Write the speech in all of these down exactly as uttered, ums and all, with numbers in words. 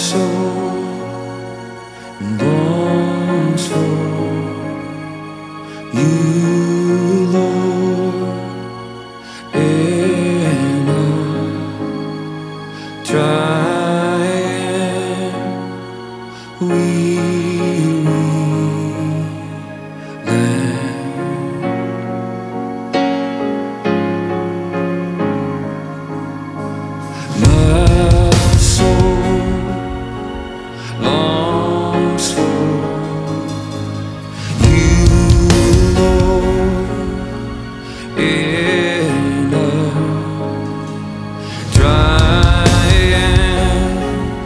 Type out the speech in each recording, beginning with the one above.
soul longs for you, Lord, and I'll try and weary land. My soul longs for you, Lord, and I'll try and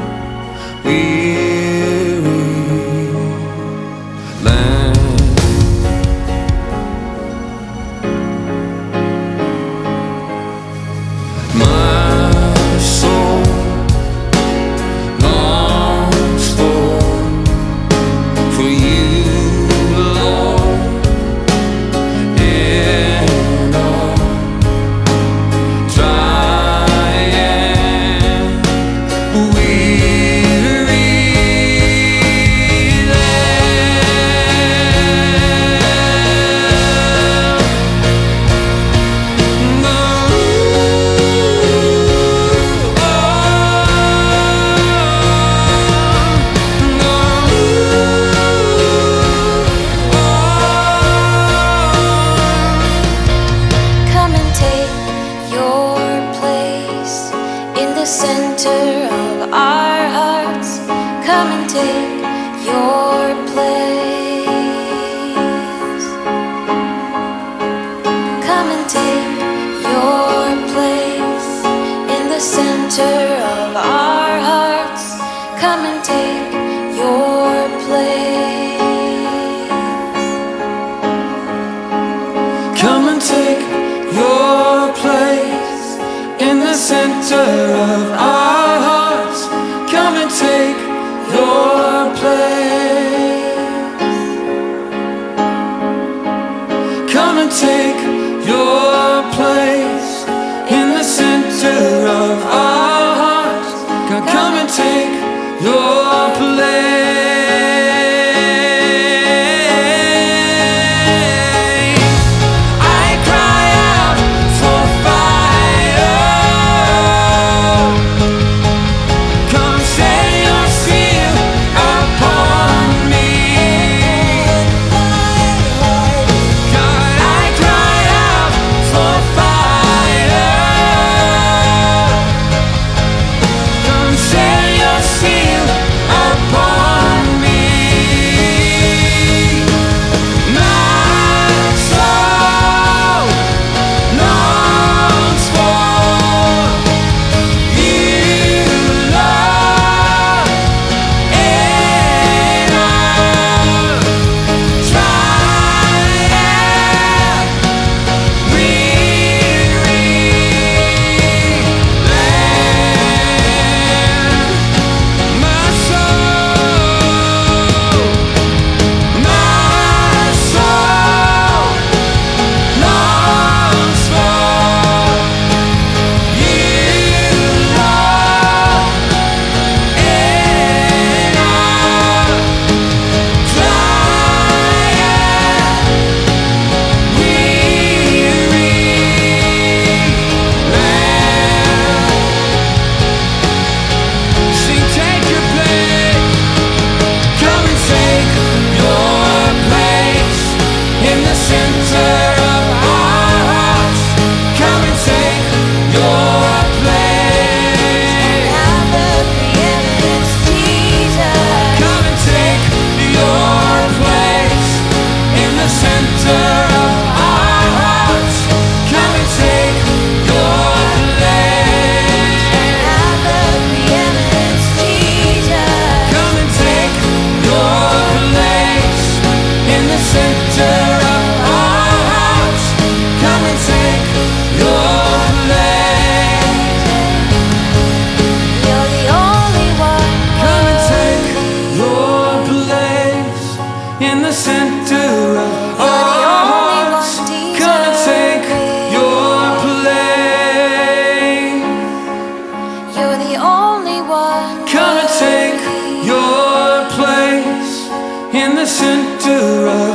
weary land. My soul longs for for you, Lord, and I'll try and weary Come and take your place in the center of our hearts. Come and take your place. Come and take your place in the center of our hearts. Come and take your place. Come and take your place in the center of our hearts. Come and take your place. Come and take your place in the center of our hearts. God, come and take your place. I cry out for fire. Come set your seal upon me. God, I cry out for fire. Come set your seal upon me. My soul longs for you, Lord, and I'll try and weary land. My soul, my soul longs for you, Lord, and I'll try and weary land. Sing, take your place. Come and take your place in the center of our hearts. Come and take your place. Have the preeminence, Jesus. Come and take your place in the center of our hearts. Come and take your place. Have the preeminence, Jesus. Come and take your place in the center of our hearts. Come and take your place. You're the only one. Come and take your place in the center of our hearts. Come and take your place. You're the only one. Come and take in the center of